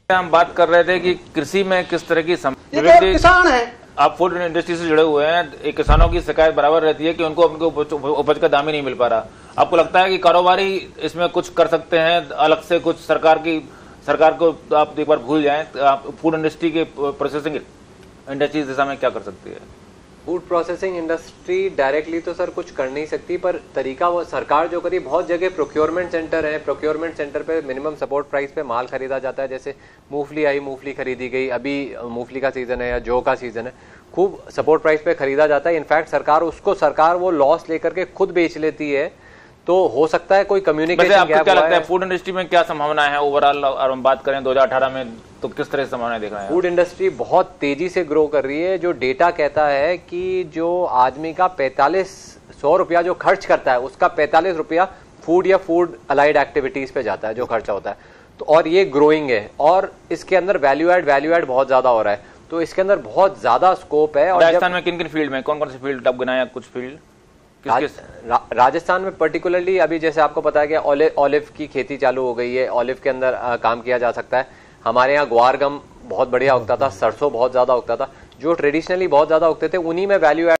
हम बात कर रहे थे कि कृषि में किस तरह की किसान है, आप फूड इंडस्ट्री से जुड़े हुए हैं, किसानों की शिकायत बराबर रहती है कि उनको अपने उपज का दाम ही नहीं मिल पा रहा। आपको लगता है कि कारोबारी इसमें कुछ कर सकते हैं अलग से, कुछ सरकार को आप एक बार भूल जाएं, आप फूड इंडस्ट्री के प्रोसेसिंग इंडस्ट्री दिशा में क्या कर सकती है? फूड प्रोसेसिंग इंडस्ट्री डायरेक्टली तो सर कुछ कर नहीं सकती, पर तरीका वो सरकार जो करी, बहुत जगह प्रोक्योरमेंट सेंटर है, प्रोक्योरमेंट सेंटर पे मिनिमम सपोर्ट प्राइस पे माल खरीदा जाता है। जैसे मूंगफली आई, मूंगफली खरीदी गई, अभी मूंगफली का सीजन है या जौ का सीजन है, खूब सपोर्ट प्राइस पे खरीदा जाता है। इनफैक्ट सरकार वो लॉस लेकर के खुद बेच लेती है। तो हो सकता है कोई कम्युनिकेशन गैप। क्या लगता है फूड इंडस्ट्री में क्या संभावना है ओवरऑल, और हम बात करें 2018 में तो किस तरह की संभावना देख रहे हैं? फूड इंडस्ट्री बहुत तेजी से ग्रो कर रही है। जो डेटा कहता है कि जो आदमी का 4500 रुपया जो खर्च करता है, उसका 45 रुपया फूड या फूड अलाइड एक्टिविटीज पे जाता है, जो खर्चा होता है। तो और ये ग्रोइंग है, और इसके अंदर वैल्यू एड बहुत ज्यादा हो रहा है, तो इसके अंदर बहुत ज्यादा स्कोप है। और राजस्थान में किन किन फील्ड में, कौन कौन से फील्ड आप गिनाया? कुछ फील्ड राजस्थान में पर्टिकुलरली अभी जैसे आपको पता है कि ऑलिव की खेती चालू हो गई है, ऑलिव के अंदर काम किया जा सकता है। हमारे यहाँ ग्वार गम बहुत बढ़िया उगता था, सरसों बहुत ज्यादा उगता था, जो ट्रेडिशनली बहुत ज्यादा उगते थे, उन्हीं में वैल्यू